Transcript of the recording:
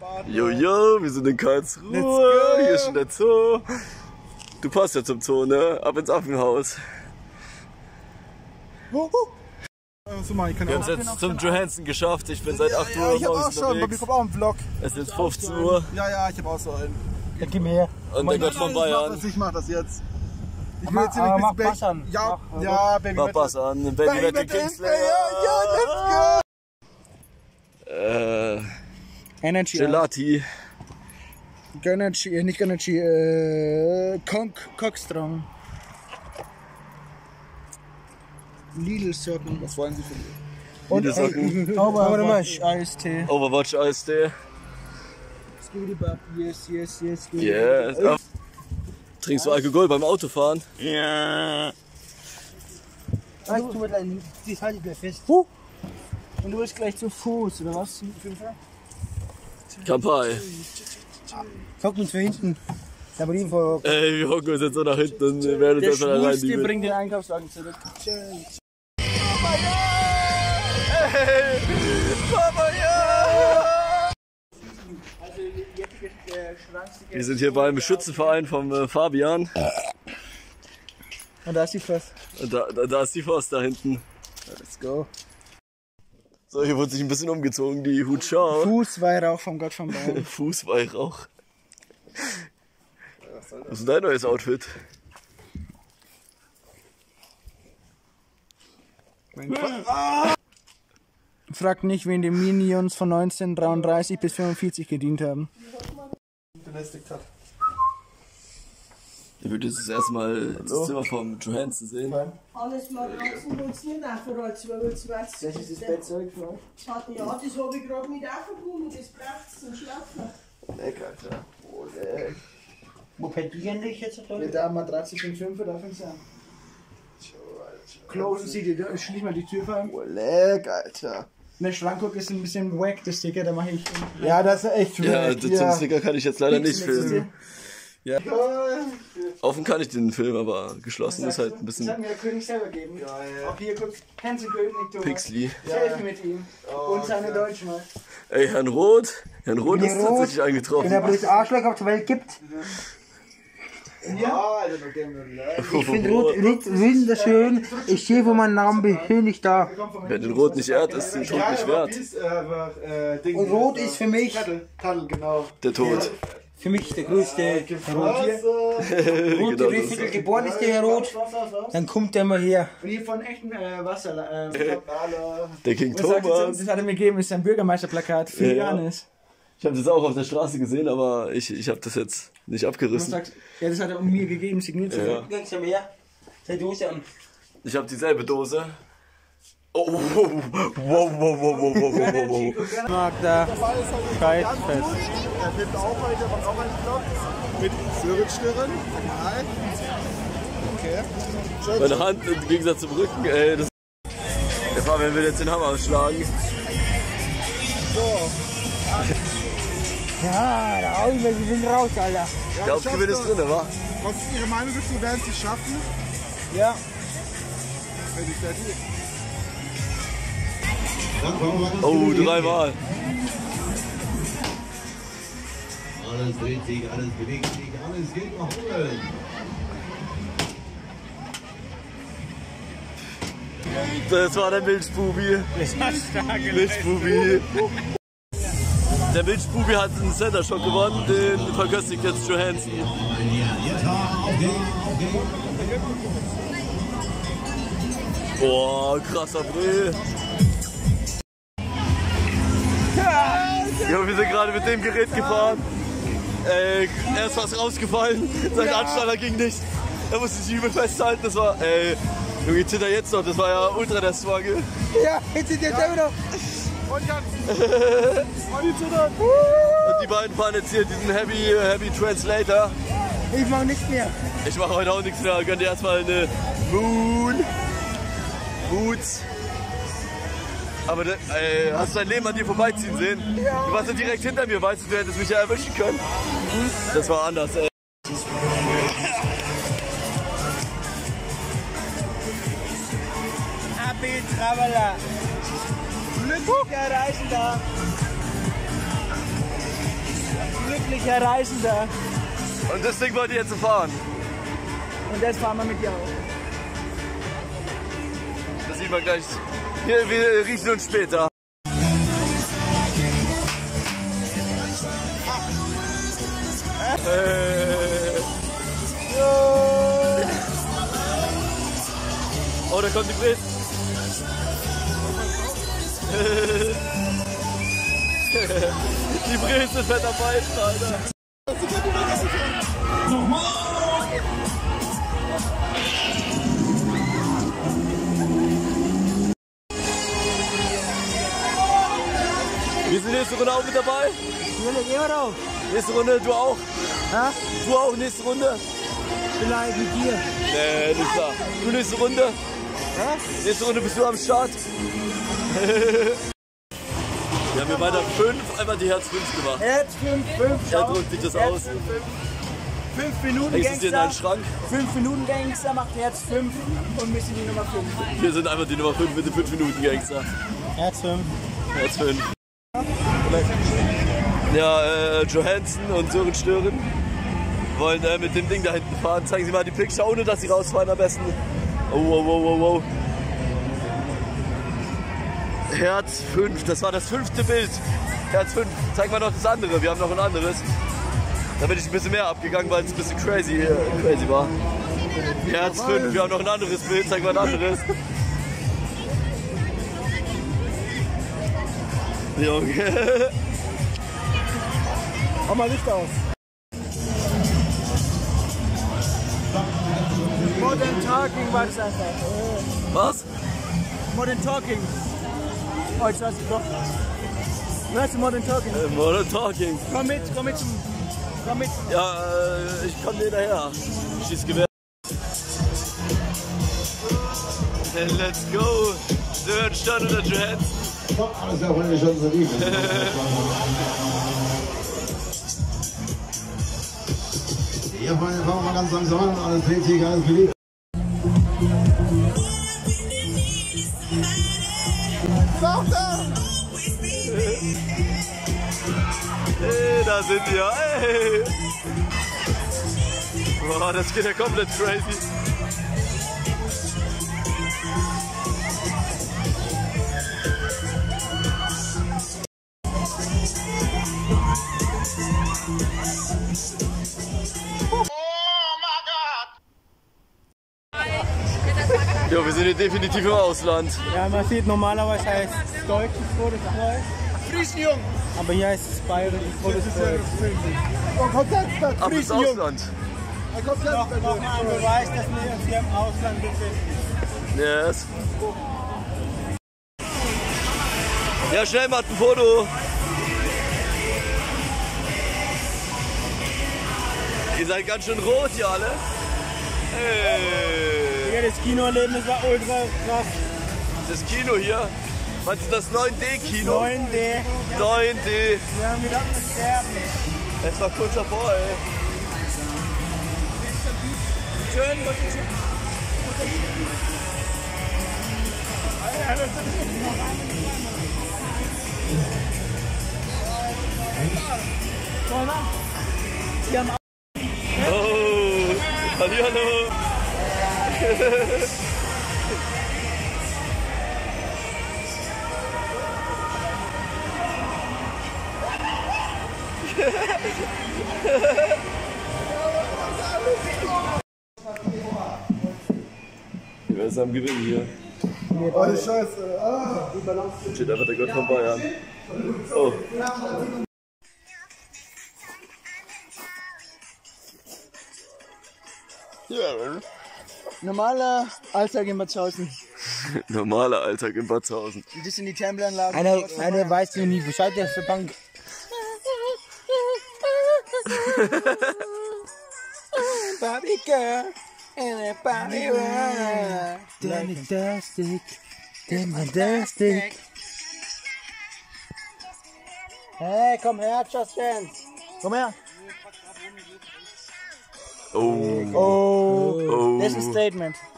Jojo, wir sind in Karlsruhe, hier ist schon der Zoo. Du passt ja zum Zoo, ne? Ab ins Affenhaus. Wir haben es jetzt zum Johansen geschafft. Ich bin seit 8 Uhr ich hab auch schon, bei mir kommt auch ein Vlog. Es ist 15 Uhr. Ja, ich hab auch so einen. Ja, gib mir her. Und der Gott von Bayern. Ich mach das jetzt. Ich will jetzt mach Bass an. Ja, Baby. Mach Bass an. Baby Metal Kingslayer. Ja, let's go. Energy. Gelati. Gönnergy, nicht Gönnergy, Cockstrong. Lidl Circle. Was wollen Sie von mir? Und Socken. Overwatch Eistee. Overwatch Eistee. Yes. Yes. Trinkst du Alkohol beim Autofahren? Ja. Das halte ich mir fest. Und du bist gleich zu Fuß, oder was? Kampai. Hock uns für hinten. Da bin ich vor. Ey, wir hocken uns jetzt so nach hinten und werden uns erstmal da rein. Der bringt den Einkaufswagen zurück. Hey, Papa, ja! Wir sind hier beim Schützenverein vom Fabian. Und da ist die Fass. Und da ist die Fass da hinten. Let's go. So, hier wurde sich ein bisschen umgezogen, die Hutschau. Fußweihrauch vom Gott von Bayern. Fußweihrauch. Was ist denn dein neues Outfit? Fragt nicht, wen die Minions von 1933 bis 45 gedient haben. Belästigt hat. Ich würde jetzt erstmal das Zimmer vom Johansen sehen. Alles mal draußen und es nicht nachher 22. Das ist das Bettzeug für euch? Ja, das habe ich gerade mit aufgenommen und das braucht es zum Schlafen. Lecker, Alter. Oh, leck. Wo pendieren dich jetzt? Mit der Matratze von 5 darf ich sagen. Close, schließ mal die Tür vor. Oh, leck, Alter. Der Schrankguck ist ein bisschen wack, das Sticker, da mache ich. Ja, das ist echt Ja, wack, zum Sticker kann ich jetzt leider nicht filmen. Ja. Ja. Offen kann ich den Film, aber geschlossen ist halt ein Das bisschen hat mir der König selber gegeben. Auch hier, guck, kennst du den König, Thomas? Pixely. Selfie mit ihm. Und seine Deutschmark. Ey, Herrn Roth ist tatsächlich Wenn eingetroffen. er bloß Arschloch auf der Welt gibt. Ja, Alter, noch gerne. Ich finde Rot wunderschön. Ich stehe vor meinem Namen, bin nicht da. Wer den Rot nicht ehrt, ist den Tod nicht wert. Und Rot ist für mich, Tadel, genau. Der Tod. für mich der größte Rot hier. Rot, Genau der Rüffel geboren ist der Herr Rot. Dann kommt der mal her. Und hier von echten Wasser. Der King Das hat Thomas. er mir gegeben, ist ein Bürgermeisterplakat für Ja. Johannes. Ich habe das auch auf der Straße gesehen, aber ich habe das jetzt nicht Du abgerissen. sagst, ja, das hat er mir gegeben, signiert. Ja. Gangst du mehr? Seine Dose an. Ich habe dieselbe Dose. Oh, wow. Magda, Scheidfest. Er findet auch heute auch einen Vlog mit Sörenschnirren. Okay. Meine Hand im Gegensatz zum Rücken, ey. Der Fabian will jetzt den Hammer ausschlagen. Ja, der Augen, wir sind raus, Alter. Der Hauptgewinn ist drin, wa? Was ist Ihre Meinung dazu? Werden Sie es schaffen? Ja. Wenn ich sehr gut. Oh, 3 Mal. Alles dreht sich, alles bewegt sich, alles geht nach oben. Das war der Milchbubi. Milchbubi. Der Milchbubi hat einen Center Shock gewonnen, den verköstigt jetzt Johansen. Boah, krasser Brill. Ja, wir sind gerade mit dem Gerät gefahren. Er ist fast rausgefallen, sein Anschnallen ging nicht. Er musste sich übel festhalten, das war, Junge, zitter jetzt noch, das war ja ultra der Struggle. Ja, jetzt sind jetzt immer noch. Und ganz. Und die beiden fahren jetzt hier diesen Heavy Translator. Ich mach nichts mehr. Ich mache heute auch nichts mehr, gönn dir erstmal eine Boots. Aber hast du dein Leben an dir vorbeiziehen sehen? Ja. Du warst ja direkt hinter mir, weißt du, du hättest mich ja erwischen können. Das war anders, ey. Happy Traveler. Glücklicher Reisender. glücklicher Reisender. Und das Ding wollt ihr jetzt fahren. Und das fahren wir mit dir auch. Das sieht man gleich. Hier, wir riechen uns später. Oh, da kommt die Brit. Die Brit ist fett am meisten, Alter. Wir sind nächste Runde auch mit dabei. Nächste Runde, du auch. Ha? Du auch, nächste Runde. Vielleicht mit dir. Nee, nicht klar. Du nächste Runde. Hä? Nächste Runde bist du am Start. Wir haben hier weiter 5, einfach die Herz 5 gemacht. Herz 5. Er drückt sich das aus. 5 Minuten Existiert in deinem Gangster. Schrank. 5 Minuten Gangster macht Herz 5 und wir sind die Nummer 5. Wir sind einfach die Nummer 5 mit den 5 Minuten Gangster. Herz 5. Herz 5. Ja, Johansson und Sören Stören wollen mit dem Ding da hinten fahren. Zeigen Sie mal die Picture, ohne dass Sie rausfahren am besten. Oh, oh, oh, oh, oh. Herz 5, das war das 5. Bild. Herz 5, zeig mal noch das andere, wir haben noch ein anderes. Da bin ich ein bisschen mehr abgegangen, weil es ein bisschen crazy war. Herz 5, wir haben noch ein anderes Bild, zeig mal ein anderes. Junge. Mach mal Licht aus. Modern Talking war das einfach. Was? Modern Talking. Oh, jetzt weiß ich doch. Weißt du Modern Talking? Modern Talking. Komm mit zum... Komm mit. Ja, ich komm dir hinterher. Schieß Gewehr. Let's go. Sören Stören oder Johansson. Alles ja wohl schon so lieb. Ja, Freunde, fangen wir mal ganz langsam an. Alles richtig, alles beliebt. Hey, da sind wir. Hey. Boah, das geht ja komplett crazy. Jo, wir sind hier definitiv im Ausland. Ja, man sieht normalerweise heißt es deutsches Todeskreuz. Friesjung. Aber hier heißt es bayerisches Todeskreuz. Ab ins Ausland. Noch mal ein Beweis, dass wir uns hier im Ausland befinden. Yes. Ja, schnell macht ein Foto. Ihr seid ganz schön rot hier alle. Hey. Ja, das Kinoerlebnis war ultra krass. Das Kino hier. Was ist das 9D-Kino? 9D. 9D. Wir haben gedacht, wir sterben. Es war kurz davor, ey. Schön, Oh, hallihallo. Wer ist am Gewinnen hier? Oh, die Scheiße. Ah. Steht einfach der Gott von Bayern. Oh. Normaler Alltag in Batzhausen. Normaler Alltag in Batzhausen. Das sind die Tempelanlagen. Einer weiß nie Bescheid, der ist für Bank. Barbie girl and a Barbie girl. Fantastic. Hey, komm her, Just Dance. Komm her. Oh. Oh. Oh. Das ist ein Statement.